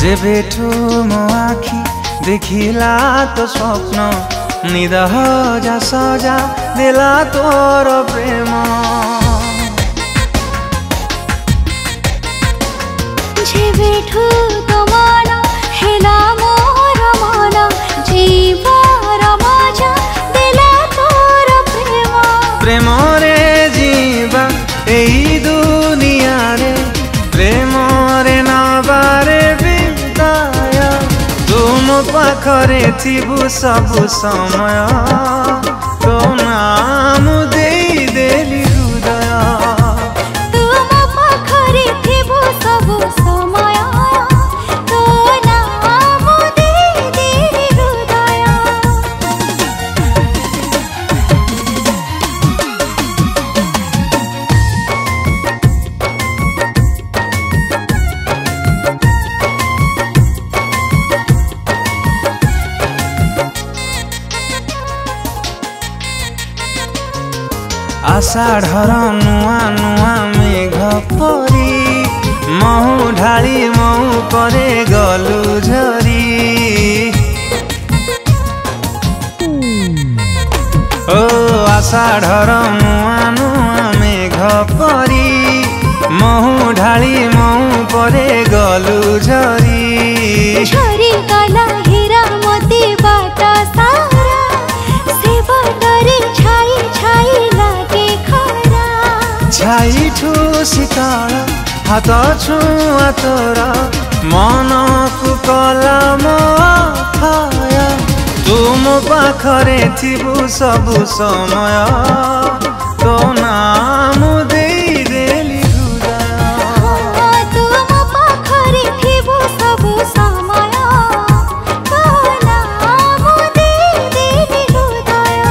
जेबेठू मो आखि देखिला तो स्वप्न निद हजा सजा देला तोर प्रेम जेबेठू तो मन हेला मोर मन जीवर मजा देला तोर प्रेम प्रेम रे जीवा एई दुनिया रे प्रेम रे नबारे बिताय तुम पाखरे थिबु सबु समय तो नाम देई देली हृदय तुम पाखरे थिबु सबु समय तो नाम देई देली हृदय आषाढ़र नुआ नुआ मेघ परी महु ढाली महु करे गलु झरी ओ आषाढ़र नुआ नुआ मेघ परी महु ढाली महु करे गलु झरी झरी गला हीरा मोती बाटा सारा से बटरे छाई छाई लागे खरा छाई ठू शीतल हाथ छुआ तोर मन को कला मोथाया तुम पाखरे थिबु सबु समय तो नाम देई देली हृदय तुम पाखरे थिबु सबु समय तो नाम देई देली हृदय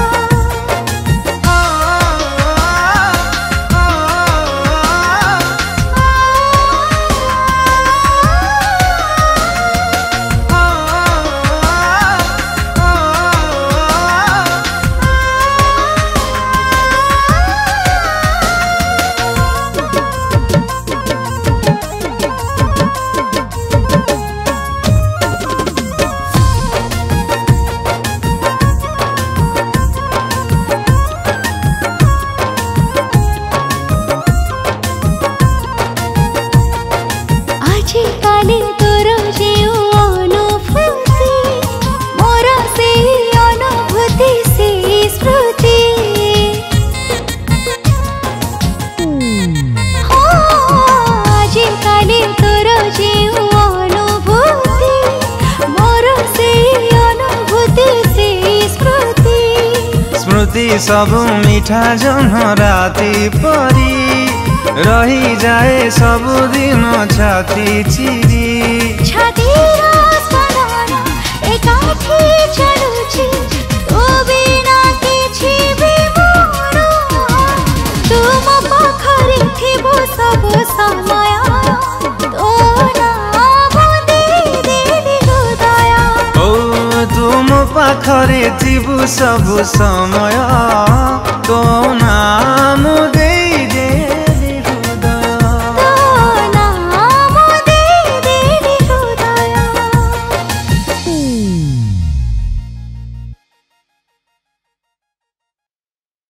आजिकाली तोर जेउ अनुभूति मोर से अनुभूति से स्मृति आजिकाली तोर जेउ अनुभूति मोर से अनुभूति से स्मृति स्मृति सबु मीठा जन राति परी रही जाए सबुदिन छाती चिरी छातीरा स्मरण एकाठी चलुछि तो बिना किछि भी मोर तुम पाखरे थिबु सबु समय तो नाम देई देली हृदय ओ तुम पाखरे थिबु सबु समय तो ना